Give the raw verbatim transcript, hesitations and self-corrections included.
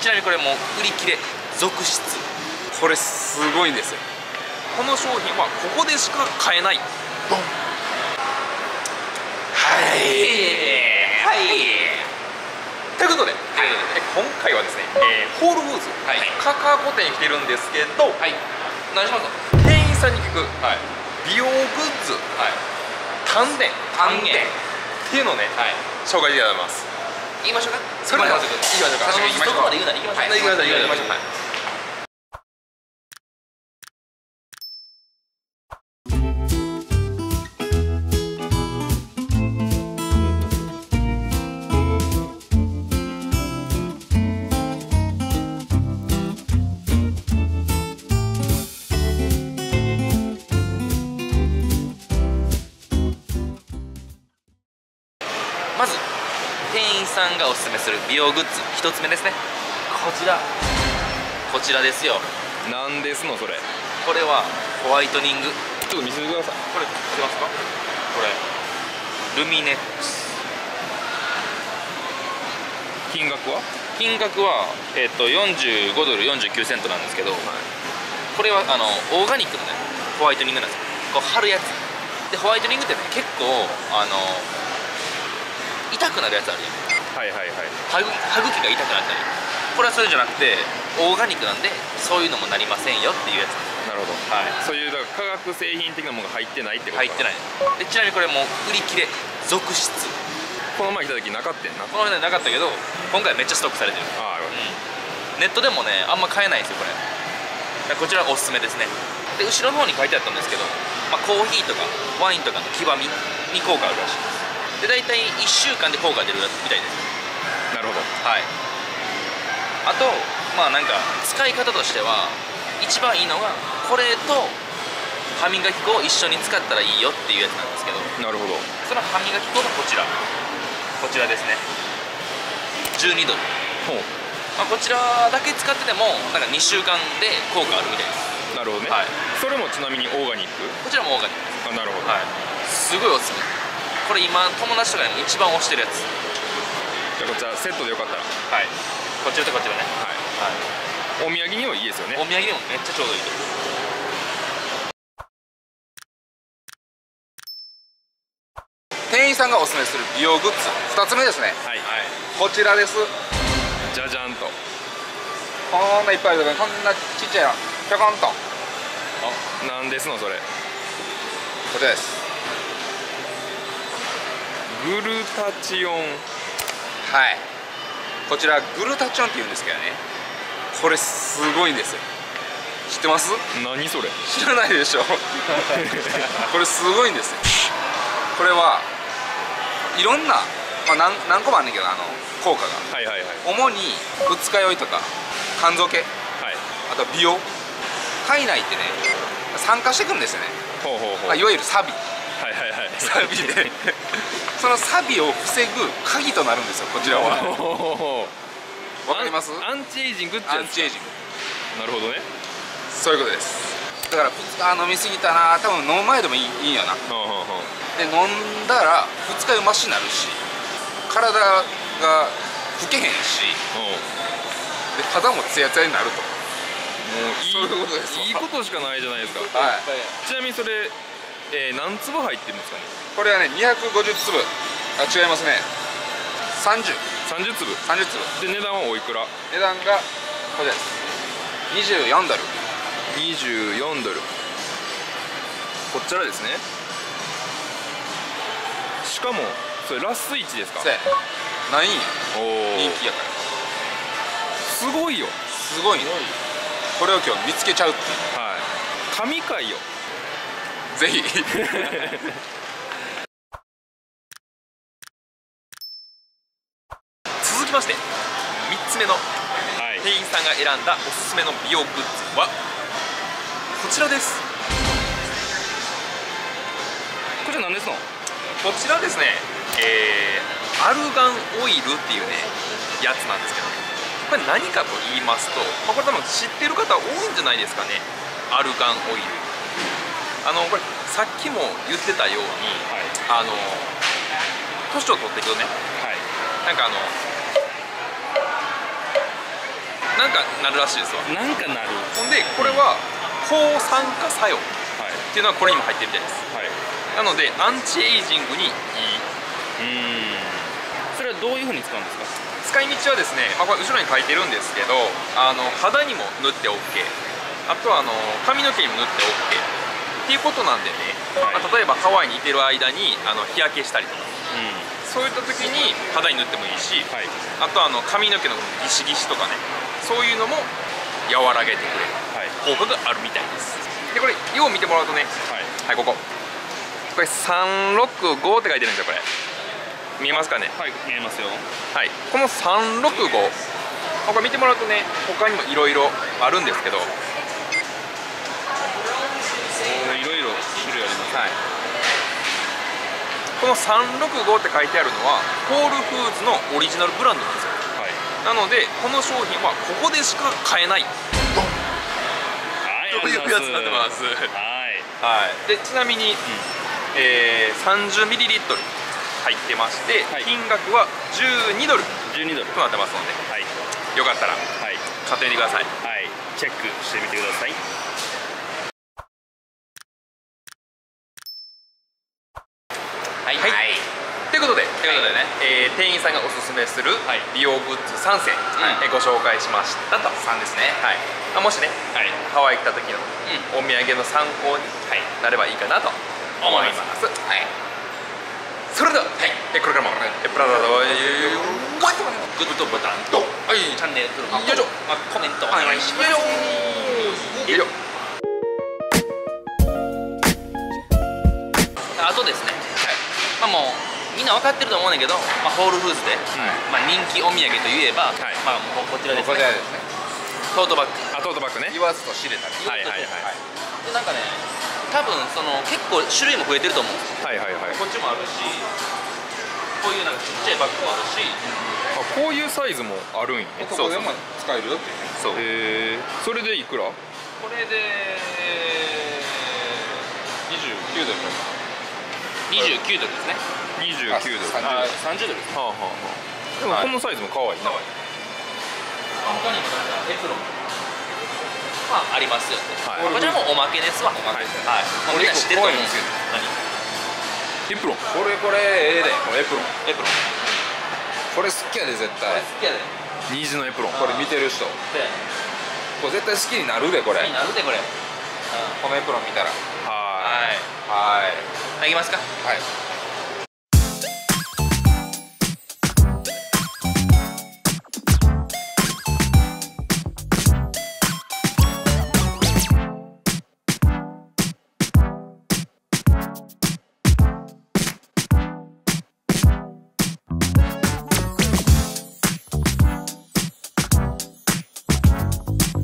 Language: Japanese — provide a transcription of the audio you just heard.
ちなみにこれもう売り切れ続出。 これすごいんですよ。 この商品はここでしか買えない。 ドン。 はいはい。ということで、はい、え今回はですね、えー、ホールフーズ、はい、カカアコ店に来てるんですけど、はい、何しますか。店員さんに聞く、はい、美容グッズ、はい、丹田丹田っていうのをね、はい、紹介していただきます。言いましょうか。それでは行きましょうか。行きましょうか。そこまで言うなら行きましょう。はい、行きましょう。行きましょう。はい。まず店員さんがおすすめする美容グッズひとつめですね。こちらこちらですよ。 なんですのそれ。 これはホワイトニング。 ちょっと見せてください。 これ知ってますか。これルミネックス。 金額は金額は、えー、とよんじゅうごドルよんじゅうきゅうセントなんですけど、はい、これはあのオーガニックのねホワイトニングなんですよ。こう貼るやつで、ホワイトニングってね結構あの痛くなるやつあるやん。 はいはいはい。 歯ぐ歯茎が痛くなったり、これはそれじゃなくてオーガニックなんでそういうのもなりませんよっていうやつ。 なるほど。 はい。 そういうだから化学製品的なものが入ってないってこと。 入ってない。でちなみにこれもう売り切れ続出。 この前来た時なかったんな。 この前なかったけど今回めっちゃストックされてる。 ああ、うん、 ネットでもねあんま買えないんですよこれ。こちらおすすめですね。で後ろの方に書いてあったんですけど、まあ、コーヒーとかワインとかの黄ばみに効果あるらしいです。で大体いっしゅうかんで効果出るみたいです。 なるほど。 はい。あとまあなんか使い方としては一番いいのがこれと歯磨き粉を一緒に使ったらいいよっていうやつなんですけど。 なるほど。 その歯磨き粉がこちらこちらですね。じゅうにドル。 ほう。 まあこちらだけ使っててもなんかにしゅうかんで効果あるみたいです。 なるほどね。はい。それもちなみにオーガニック。 こちらもオーガニックです。 あ、なるほど。 はい。すごいおすすめ。これ今友達とかにも一番推してるやつ。 じゃあこちらセットでよかったら。 はい。こちらとこちらね。 はい。はい。お土産にはいいですよね。 お土産にもめっちゃちょうどいいと思う。店員さんがおすすめする美容グッズふたつめですね。はい。こちらです。 じゃじゃんと。 こんないっぱいあるけどこんなちっちゃいのぴょこんと。 あ、なんですのそれ。 こちらです。 グルタチオン。 はい。こちらグルタチオンって言うんですけどね、これすごいんですよ。知ってます？ 何それ。 知らないでしょこれすごいんですよ。これはいろんな、まあ、何, 何個もあんねんけどあの効果が、はいはいはい、主に二日酔いとか肝臓系、はい、あと美容、体内ってね酸化してくるんですよね。ほうほうほう、まあ、いわゆるサビ、はいはいはい、サビでそのサビを防ぐ鍵となるんですよこちらは。わかります？ アンチエイジングってやつ。 アンチエイジング。 なるほどね。 そういうことです。だからふつか飲みすぎたな、多分飲む前でもいいいいんやな。で飲んだら二日酔いマシになるし、体が老けへんし、で肌もツヤツヤになると。もういい、そういうことです。 いいことしかないじゃないですか。はい。ちなみにそれ、えー、何粒入ってるんですかね。 これはねにひゃくごじゅうつぶ。あ、違いますね。さんじゅう。 さんじゅうつぶ。 さんじゅうつぶ。 で値段はおいくら？値段がこちらです。にじゅうよんドル。 にじゅうよんドル。こちらですね。しかもそれラスイチですか？ そうやね。ないんや。人気やから。 すごいよ。 すごいね。これを今日見つけちゃうっていう。 はい。神回よ。 ぜひ続きましてみっつめの店員さんが選んだおすすめの美容グッズはこちらです。 こちら何ですの？ こちらですね、えー、アルガンオイルっていうねやつなんですけどね、これ何かと言いますと、まあ、これ多分知ってる方多いんじゃないですかね。アルガンオイル、あのこれさっきも言ってたように、はい、あの年を取っていくとね、はい、なんかあのなんかなるらしいですわ。 なんかなる。 ほんでこれは抗酸化作用っていうのはこれにも入ってるみたいです。はい、なのでアンチエイジングにいい。 うん。それはどういうふうに使うんですか？ 使い道はですね、まあ、これ後ろに書いてるんですけど、あの肌にも塗って OK、 あとはあの髪の毛にも塗って OK っていうことなんでね、はい、まあ、例えばハワイにいてる間にあの日焼けしたりとか、うん、そういった時に肌に塗ってもいいし、はい、あとはあの髪の毛のギシギシとかね、そういうのも和らげてくれる効果があるみたいです。でこれよう見てもらうとね、はい、はい、こここれさんろくごって書いてるんですよ。これ見えますかね？ はい、見えますよ。 はい、このさんろくご、これ見てもらうとね、他にもいろいろあるんですけど、いろいろ種類あります、 はい、このさんろくごって書いてあるのはホールフーズのオリジナルブランドなんですよ。はい、なのでこの商品はここでしか買えない、はい、というやつになってます。はい、はい、でちなみに、うん、えー、さんじゅうミリリットル入ってまして、はい、金額はじゅうにドルとなってますので、はい、よかったら、はい、買ってみてください。 はい、チェックしてみてください。 はい、はい、ということで、ということでね、えー、店員さんがおすすめする美容グッズさんせん、はい、えー、ご紹介しましたと。さんですね。はい、まあ、もしね、はい、ハワイ来た時のお土産の参考になればいいかなと思います。はい、それでは、はい、えこれからもプラザのグッドボタンと、はい、チャンネル登録、よいしょ、コメントお願いします。よいしょ。あとですね、はい、まあもうみんな分かってると思うんだけど、まあ、ホールフーズで、はい、まあ人気お土産といえば、はい、まあもうこちらですね。こちらですね。トートバッグ。あ、トートバッグね。言わずと知れたり。はいはいはい。でなんかね、多分その結構種類も増えてると思うんですよ。はいはいはい。こっちもあるし、こういうなんかちっちゃいバッグもあるし、あ、こういうサイズもあるんやね。 そうそう、使えるよっていう。 そう。へえ。それでいくら？これでにじゅうきゅうドル。にじゅうきゅうドルですね。にじゅうきゅうドル。あ、さんじゅうドルです。はあはあはあ。でもこのサイズも可愛いな。他にもなんかエプロンまあありますよね。こちらもおまけですわ。おまけですね。はい。みんな知ってると思うんですけど。何？エプロン。これこれええで。これエプロン。エプロン。これ好きやで絶対。これ好きやで。虹のエプロン。これ見てる人。これ絶対好きになるでこれ。好きになるでこれ。このエプロン見たら。はい。はい。はい。いきますか。はい。